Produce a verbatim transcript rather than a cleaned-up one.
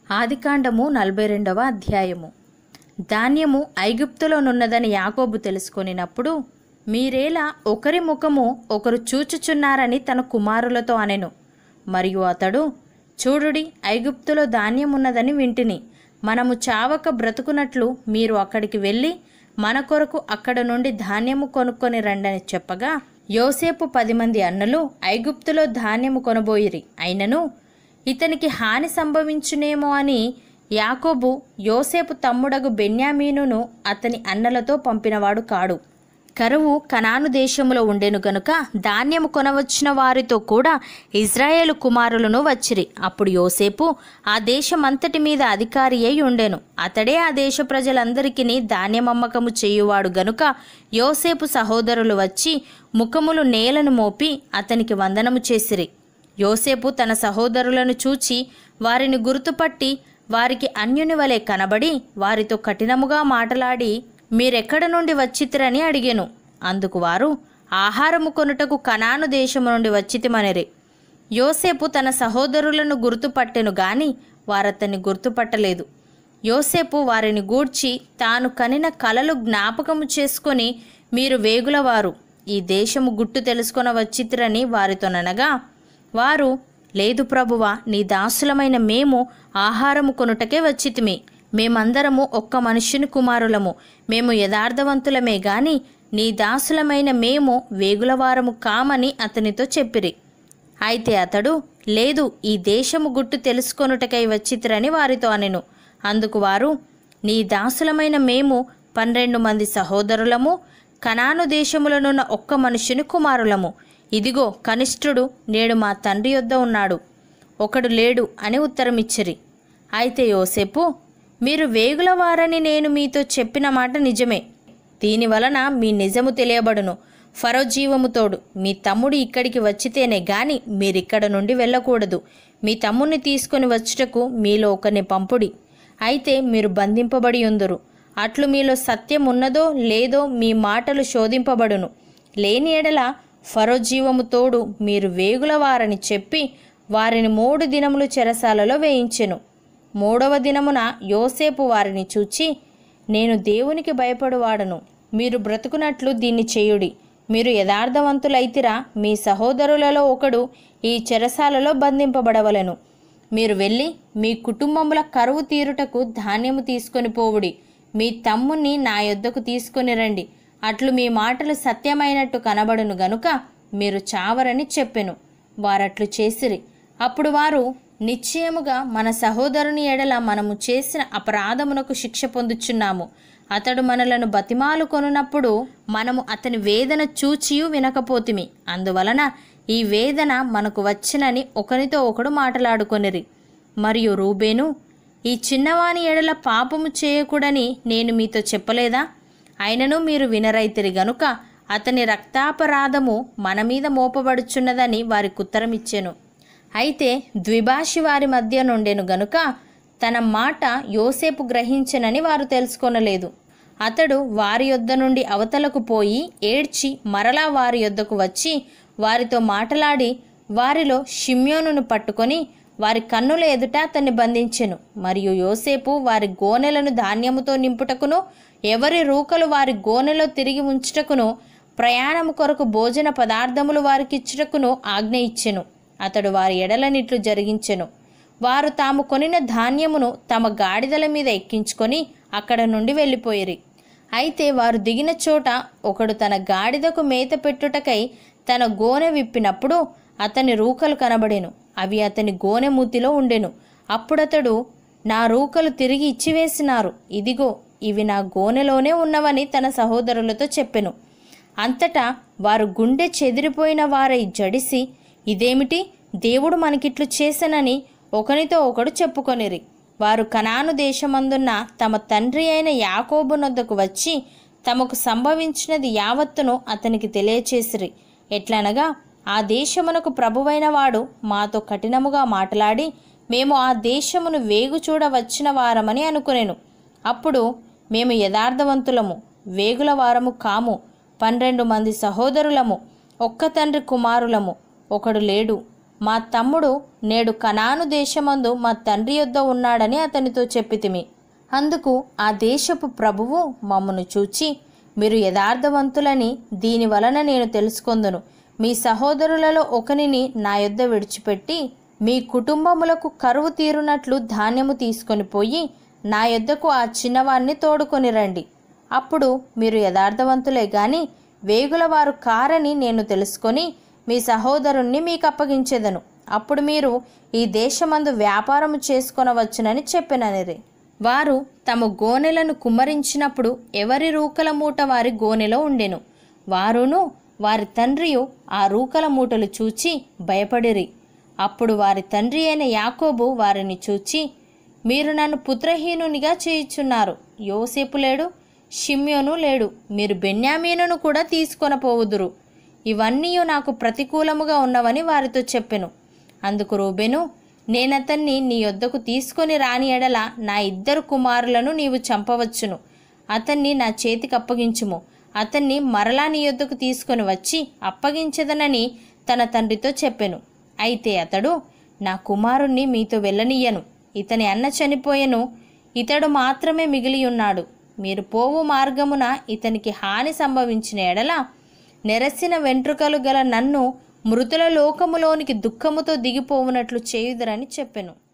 ఆదికాండము నలభై రెండవ అధ్యాయము. ధాన్యము ఐగుప్తులోనున్నదని యాకోబు తెలుసుకొనినప్పుడు, మీరేలా ఒకరి ముఖము ఒకరు చూచుచున్నారని తన కుమారులతో అనెను. మరియు అతడు, చూడుడి, ఐగుప్తులో ధాన్యమున్నదని వింటిని. మనము చావక బ్రతుకునట్లు మీరు అక్కడికి వెళ్ళి మన కొరకు అక్కడ నుండి ధాన్యము కొనుక్కొని రండని చెప్పగా, యోసేపు పది మంది అన్నలు ఐగుప్తులో ధాన్యము కొనబోయిరి. అయినను ఇతనికి హాని సంభవించునేమో అని యాకోబు యోసేపు తమ్ముడగు బెన్యామీనును అతని అన్నలతో పంపినవాడు కాడు. కరువు కనాను దేశములో ఉండెను గనుక ధాన్యము కొనవచ్చిన వారితో కూడా ఇజ్రాయేలు కుమారులను వచ్చిరి. అప్పుడు యోసేపు ఆ దేశమంతటి మీద అధికారి అయి ఉండెను. అతడే ఆ దేశ ప్రజలందరికీ ధాన్యమమ్మకము చేయువాడు గనుక యోసేపు సహోదరులు వచ్చి ముఖములు నేలను మోపి అతనికి వందనము చేసిరి. యోసేపు తన సహోదరులను చూచి వారిని గుర్తుపట్టి వారికి అన్యుని వలె కనబడి వారితో కఠినముగా మాటలాడి, మీరెక్కడ నుండి వచ్చితిరని అడిగెను. అందుకు వారు, ఆహారము కొనుటకు కనాను దేశము నుండి వచ్చితిమనిరి. యోసేపు తన సహోదరులను గుర్తుపట్టెను గాని వారతన్ని గుర్తుపట్టలేదు. యోసేపు వారిని గూర్చి తాను కనిన కలలు జ్ఞాపకము చేసుకొని, మీరు వేగులవారు, ఈ దేశము గుట్టు తెలుసుకొన వచ్చితిరని వారితోననగా, వారు, లేదు ప్రభువా, నీ దాసులమైన మేము ఆహారము కొనుటకే వచ్చితిమి. మేమందరము ఒక్క మనుష్యుని కుమారులము. మేము యథార్థవంతులమే గాని నీ దాసులమైన మేము వేగులవారము కామని అతనితో చెప్పిరి. అయితే అతడు, లేదు, ఈ దేశము గుట్టు తెలుసుకొనుటకై వచ్చితిరని వారితో అనెను. అందుకు వారు, నీ దాసులమైన మేము పన్నెండు మంది సహోదరులము, కనాను దేశములనున్న ఒక్క మనుష్యుని కుమారులము. ఇదిగో కనిష్ఠుడు నేడు మా తండ్రి యొద్ద ఉన్నాడు, ఒకడు లేడు అని ఉత్తరమిచ్చిరి. అయితే యోసేపు, మీరు వేగులవారని నేను మీతో చెప్పిన మాట నిజమే. దీనివలన మీ నిజము తెలియబడును. ఫరో జీవము తోడు మీ తమ్ముడు ఇక్కడికి వచ్చితేనే గాని మీరిక్కడ నుండి వెళ్ళకూడదు. మీ తమ్ముడిని తీసుకొని వచ్చుటకు మీలో ఒకరిని పంపుడి. అయితే మీరు బంధింపబడి ఉందురు. అట్లు మీలో సత్యం ఉన్నదో లేదో మీ మాటలు శోధింపబడును. లేని ఎడల ఫరో జీవము తోడు మీరు వేగులవారని చెప్పి వారిని మూడు దినములు చెరసాలలో వేయించెను. మూడవ దినమున యోసేపు వారిని చూచి, నేను దేవునికి భయపడువాడను. మీరు బ్రతుకున్నట్లు దీన్ని చేయుడి. మీరు యథార్థవంతులైతిరా, మీ సహోదరులలో ఒకడు ఈ చెరసాలలో బంధింపబడవలెను. మీరు వెళ్ళి మీ కుటుంబముల కరువు తీరుటకు ధాన్యము తీసుకొని పోవుడి. మీ తమ్ముణ్ణి నా యొద్దకు తీసుకొని రండి. అట్లు మీ మాటలు సత్యమైనట్టు కనబడును గనుక మీరు చావరని చెప్పెను. వారట్లు చేసిరి. అప్పుడు వారు, నిశ్చయముగా మన సహోదరుని ఎడల మనము చేసిన అపరాధమునకు శిక్ష పొందుచున్నాము. అతడు మనలను బతిమాలు కొనున్నప్పుడు మనము అతని వేదన చూచియు వినకపోతిమి. అందువలన ఈ వేదన మనకు వచ్చినని ఒకరితో ఒకడు మాటలాడుకొనిరి. మరియు రూబేను, ఈ చిన్నవాని ఎడల పాపము చేయకూడని నేను మీతో చెప్పలేదా? అయినను మీరు వినరైతిరి గనుక అతని రక్తాపరాధము మన మీద మోపబడుచున్నదని వారికి ఉత్తరమిచ్చెను. అయితే ద్విభాషి వారి మధ్య నుండెను గనుక తన మాట యోసేపు గ్రహించెనని వారు తెలుసుకొనలేదు. అతడు వారి యొద్ద నుండి అవతలకు పోయి ఏడ్చి మరలా వారి యొద్దకు వచ్చి వారితో మాటలాడి వారిలో షిమ్యోనును పట్టుకొని వారి కన్నుల ఎదుట అతన్ని బంధించెను. మరియు యోసేపు వారి గోనెలను ధాన్యముతో నింపుటకును ఎవరి రూకలు వారి గోనెలో తిరిగి ఉంచుటకును ప్రయాణము కొరకు భోజన పదార్థములు వారికిచ్చుటకును ఆజ్ఞ ఇచ్చెను. అతడు వారి ఎడలనిట్లు జరిగించెను. వారు తాము కొనిన ధాన్యమును తమ గాడిదల మీద ఎక్కించుకొని అక్కడ నుండి వెళ్ళిపోయిరి. అయితే వారు దిగిన చోట ఒకడు తన గాడిదకు మేత పెట్టుటకై తన గోనె విప్పినప్పుడు అతని రూకలు కనబడెను. అవి అతని గోనె మూతిలో ఉండెను. అప్పుడతడు, నా రూకలు తిరిగి ఇచ్చివేసినారు, ఇదిగో ఇవి నా గోనెలోనే ఉన్నవని తన సహోదరులతో చెప్పెను. అంతటా వారు గుండె చెదిరిపోయిన వారై జడిసి, ఇదేమిటి, దేవుడు మనకిట్లు చేసెనని ఒకనితో ఒకడు చెప్పుకొనిరి. వారు కనాను దేశమందున్న తమ తండ్రి అయిన యాకోబు నొద్దకు వచ్చి తమకు సంభవించినది యావత్తును అతనికి తెలియచేసిరి. ఎట్లనగా, ఆ దేశమునకు ప్రభువైన వాడు మాతో కఠినముగా మాట్లాడి మేము ఆ దేశమును వేగు చూడ వచ్చిన వారమని అనుకునేను. అప్పుడు మేము యథార్థవంతులము, వేగుల వారము కాము, పన్నెండు మంది సహోదరులము, ఒక్క తండ్రి కుమారులము, ఒకడు లేడు. మా తమ్ముడు నేడు కనాను దేశమందు మా తండ్రి యొద్ద ఉన్నాడని అతనితో చెప్పితిమి. అందుకు ఆ దేశపు ప్రభువు మమ్మను చూచి, మీరు యథార్థవంతులని దీని వలన నేను తెలుసుకొందును. మీ సహోదరులలో ఒకనిని నా యొద్ద విడిచిపెట్టి మీ కుటుంబములకు కరువు తీరునట్లు ధాన్యము తీసుకొని పోయి నా యొద్దకు ఆ చిన్నవాణ్ణి తోడుకొని రండి. అప్పుడు మీరు యథార్థవంతులే గాని వేగులవారు కారని నేను తెలుసుకొని మీ సహోదరుణ్ణి మీకు అప్పగించెదను. అప్పుడు మీరు ఈ దేశమందు వ్యాపారము చేసుకొనవచ్చునని చెప్పిననిరి. వారు తమ గోనెలను కుమ్మరించినప్పుడు ఎవరి రూకల మూట వారి గోనెలో ఉండెను. వారును వారి తండ్రియు ఆ రూకల మూటలు చూచి భయపడిరి. అప్పుడు వారి తండ్రి అయిన యాకోబు వారిని చూచి, మీరు నన్ను పుత్రహీనునిగా చేయుచున్నారు. యోసేపు లేడు, షిమ్యోను లేడు, మీరు బెన్యామీనును కూడా తీసుకొనపోవుదురు. ఇవన్నీ నాకు ప్రతికూలముగా ఉన్నవని వారితో చెప్పెను. అందుకు రూబెను, నేనతన్ని నీ యొద్దకు తీసుకొని రాని ఎడల నా ఇద్దరు కుమారులను నీవు చంపవచ్చును. అతన్ని నా చేతికి అప్పగించుము. అతన్ని మరలా నీ యొద్దకు తీసుకొని వచ్చి అప్పగించదనని తన తండ్రితో చెప్పెను. అయితే అతడు, నా కుమారుణ్ణి మీతో వెళ్ళనియ్యను. ఇతని అన్న చనిపోయెను, ఇతడు మాత్రమే మిగిలి ఉన్నాడు. మీరు పోవు మార్గమున ఇతనికి హాని సంభవించిన ఎడల నెరసిన వెంట్రుకలు గల నన్ను మృతుల లోకములోనికి దుఃఖముతో దిగిపోవునట్లు చేయుదురని చెప్పెను.